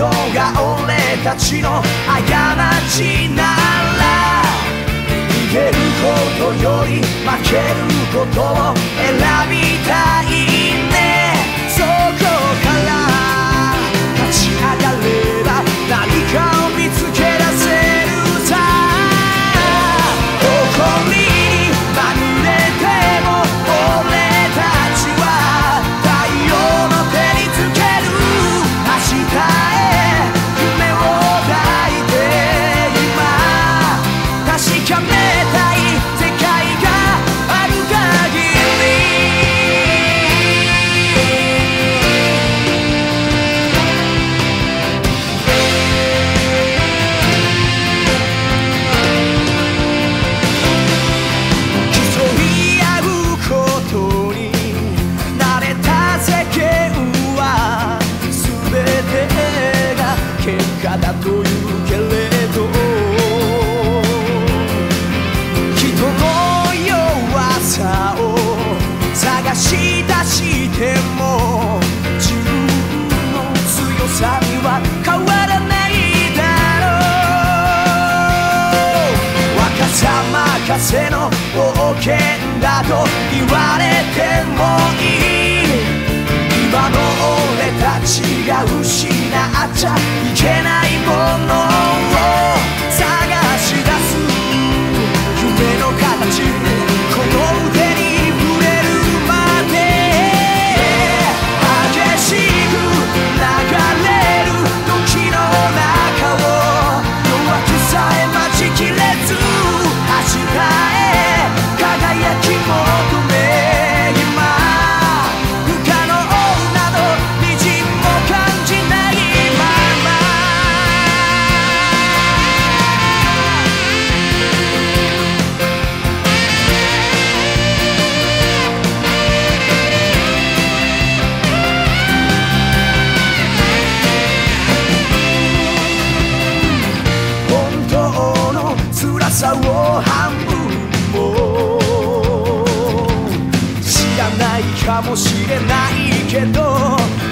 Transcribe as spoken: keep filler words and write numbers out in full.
ことが俺たちの過ちなら、逃げることより負けることを選びたいね。そこから立ち上がれば何かを見つけ出せるさ。誇りにまみれても俺たちは太陽の照りつける明日へ夢を抱いて今確かめたい世界がある限り。競い合うことに慣れた世間は全てが結果だというけれど、人の弱さを探し出しても自分の強さには変わらないだろう。若さ任せの冒険だと言われてもいい。今の俺たちが失っちゃいけないものを探し出す夢の形、この腕に触れるまで激しく流れる時の中を弱くさえ待ちきれず、明日へ輝き求め今不可能など微塵も感じないまま。本当の辛さを半分も知らないかもしれないけど、